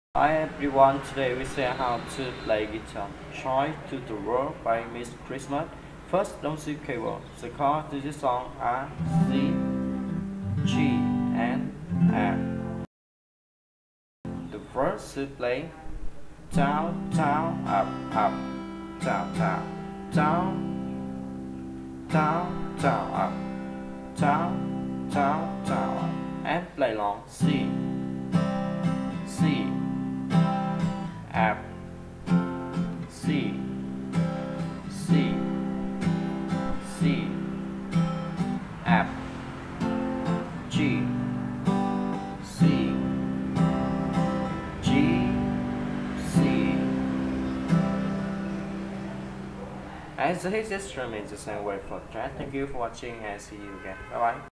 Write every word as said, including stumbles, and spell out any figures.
Hi everyone, today we see how to play guitar. Try to the World by Miss Christmas. First, don't see keyboard. The chords to this song are C, G, and F. The first to play down, down, up, up, down, down, down, down, down, up, down, down, down, up, and play long C, C. F, C, C, C, F, G, C, G, C. And the his instrument is the same way for that. Thank you for watching and see you again. Bye bye.